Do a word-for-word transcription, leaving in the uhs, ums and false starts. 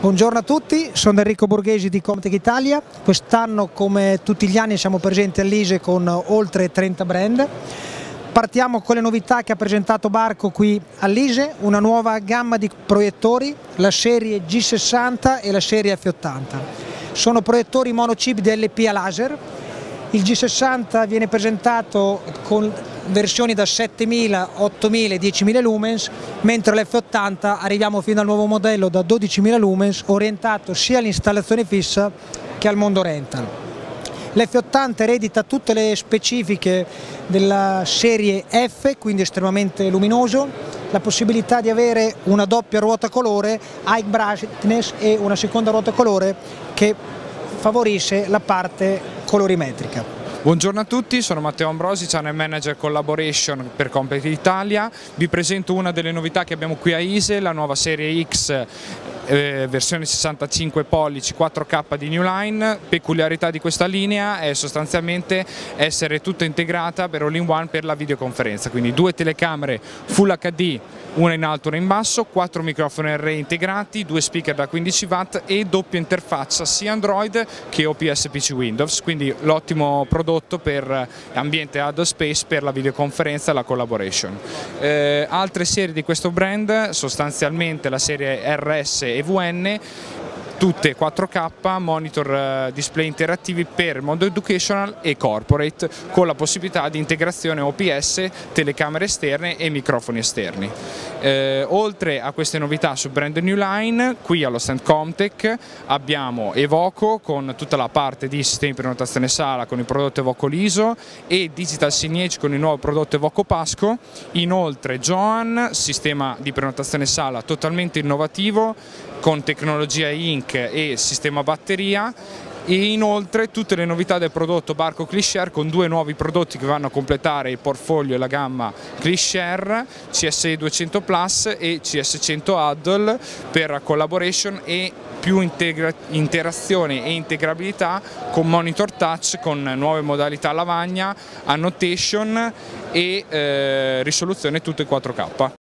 Buongiorno a tutti, sono Enrico Borghesi di Comtech Italia. Quest'anno, come tutti gli anni, siamo presenti all'I S E con oltre trenta brand. Partiamo con le novità che ha presentato Barco qui all'I S E, una nuova gamma di proiettori, la serie G sessanta e la serie F ottanta. Sono proiettori monochip D L P a laser. Il G sessanta viene presentato con versioni da settemila, ottomila e diecimila lumens, mentre l'F ottanta arriviamo fino al nuovo modello da dodicimila lumens, orientato sia all'installazione fissa che al mondo rental. L'F ottanta eredita tutte le specifiche della serie F, quindi estremamente luminoso, la possibilità di avere una doppia ruota colore, high brightness, e una seconda ruota colore che favorisce la parte colorimetrica. Buongiorno a tutti, sono Matteo Ambrosi, Channel Manager Collaboration per Comtech Italia. Vi presento una delle novità che abbiamo qui a I S E, la nuova serie X eh, versione sessantacinque pollici quattro K di New Line. Peculiarità di questa linea è sostanzialmente essere tutta integrata per all-in-one per la videoconferenza, quindi due telecamere Full H D, una in alto e una in basso, quattro microfoni R integrati, due speaker da quindici watt e doppia interfaccia sia Android che O P S P C Windows, quindi l'ottimo prodotto per ambiente Add Space per la videoconferenza e la collaboration. Eh, altre serie di questo brand, sostanzialmente la serie R S e V N, tutte quattro K, monitor display interattivi per mondo educational e corporate, con la possibilità di integrazione O P S, telecamere esterne e microfoni esterni. Eh, oltre a queste novità su brand New Line, qui allo stand Comtech abbiamo Evoco con tutta la parte di sistemi di prenotazione sala con il prodotto Evoco Liso e Digital Signage con il nuovo prodotto Evoco Pasco. Inoltre Joan, sistema di prenotazione sala totalmente innovativo con tecnologia Ink e sistema batteria, e inoltre tutte le novità del prodotto Barco ClickShare con due nuovi prodotti che vanno a completare il portfolio e la gamma ClickShare, C S I duecento Plus e C S cento Huddle per collaboration e più interazione e integrabilità con monitor touch, con nuove modalità lavagna, annotation e eh, risoluzione tutte quattro K.